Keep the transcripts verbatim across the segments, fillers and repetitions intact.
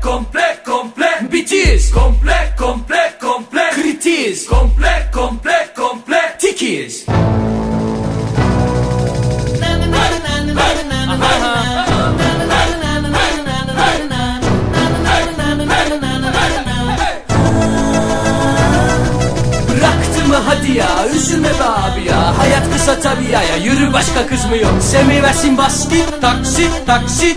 komple, komple. Bitiz. Komple, komple, komple. Kritiz. Komple, komple, komple. Tikiz. Hadi ya, üzülme be abi ya. Hayat kısa tabi ya, ya yürü başka kız mı yok? Sevmeyi bas git, taksit taksit.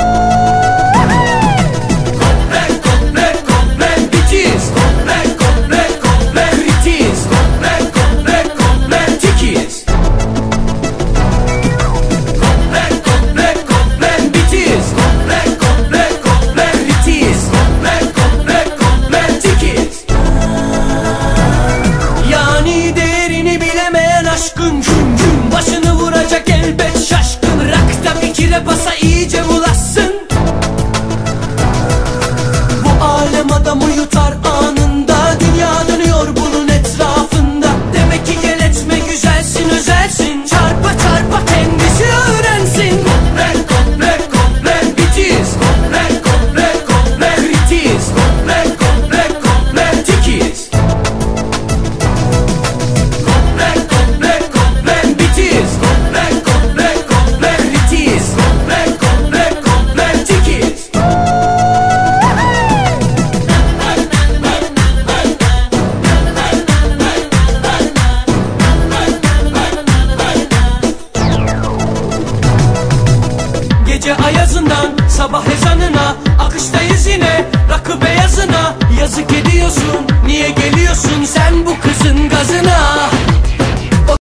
Komple komple komple bitiz. Komple komple komple kritiz. Komple komple komple tikiz. Komple komple komple bitiz. Komple komple komple kritiz. Komple komple komple tikiz. Yani değerini bilemeyen aşkın gün gün başını vuracak elbet şaşkın. Rakta fikire basa iyice bulaşsın. Bu alem adamı yutar anında. Dünya dönüyor bunun etrafında. Demek ki gel etme güzelsin özelsin. Çarpa çarpa kendisi öğrensin. Komple komple komple bitiz. Komple komple komple kritiz. Komple komple komple tikiz. Gece ayazından sabah ezanına akıştayız yine rakı beyazına. Yazık ediyorsun, niye geliyorsun sen bu kızın gazına?